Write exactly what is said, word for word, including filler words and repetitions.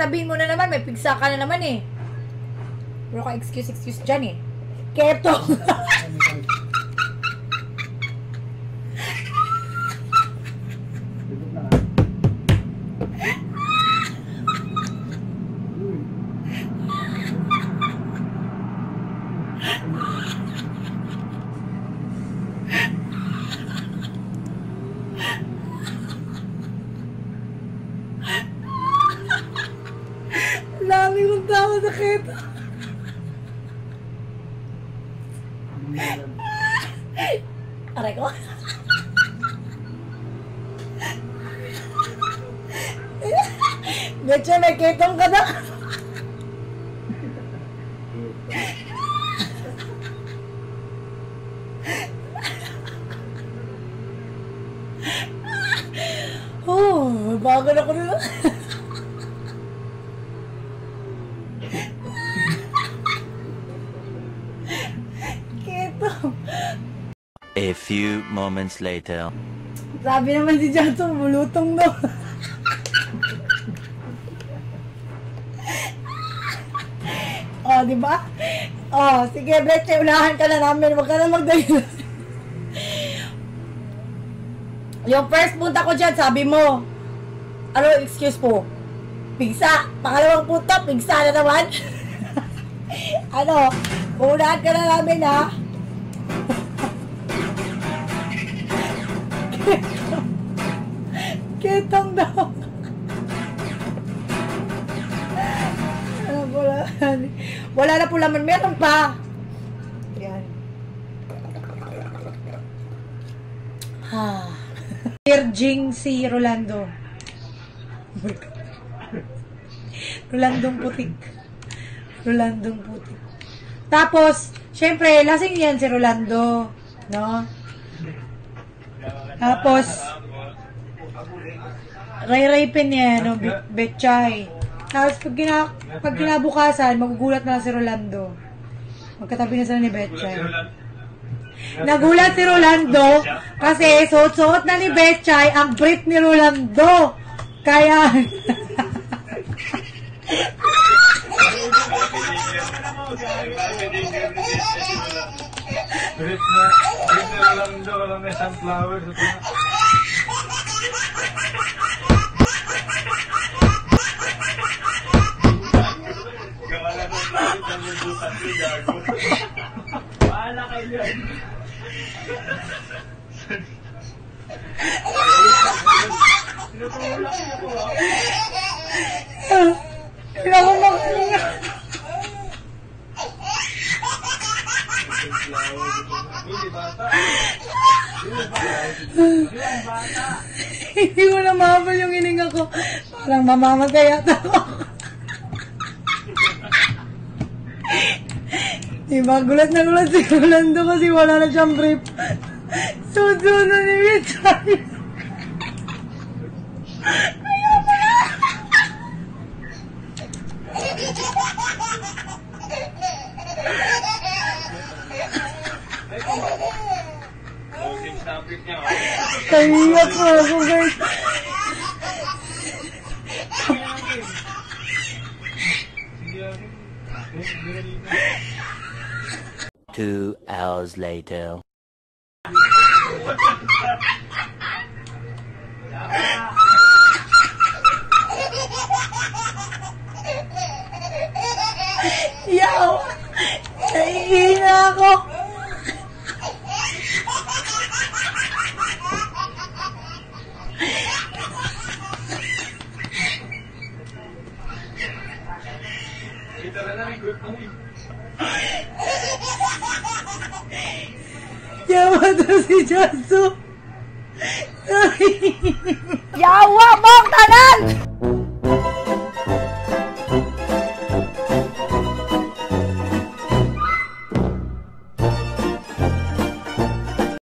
sasabihin mo na naman, may pigsa ka na naman eh. Pero ka excuse, excuse dyan eh. Keto. Lami kong tao na keto. Aray ko. Betcha, may ketong ka na. Oh, bago na ko na. A few moments later. Sabi naman si Jato, bulutong no. Oh, di ba? Oh, sige, Betche, unahan ka na namin. Huwag ka na magdayo. Yung first punta ko dyan, sabi mo, ano, excuse po? Pigsa. Pangalawang punta, pigsa na naman. Ano, unahan ka na namin, ha? Ketong daw. Wala, wala na po laman. Meron pa. Yan. Ha. Virgin si Rolando. Rolandong putik. Rolandong putik. Tapos, syempre, lasing yan si Rolando. No? Tapos, ray-raypin niya, no, Betchay. Tapos, pag, gina, pag kinabukasan, magugulat na si Rolando. Magkatabi na sila ni Betchay. Nagulat si Rolando kasi suot-suot na ni Betchay ang brief ni Rolando. Kaya... Brief na, brief na Rolando, walang may sunflower. Bahala kayo yan. Tinutulak niyo po ha. Kailangan mag-inga. Hindi ko na mabal yung hininga ko. Parang mamamatay yata ako. Diba, gulat na gulat si Rolando kasi wala na siyang brief. Susunod na ni Betchay. Ayaw mo na! Kahiyak ko ako, guys. Two hours later. Yaw! Nahihina ako! Yawa to si Jaso! Yawa mong tanan!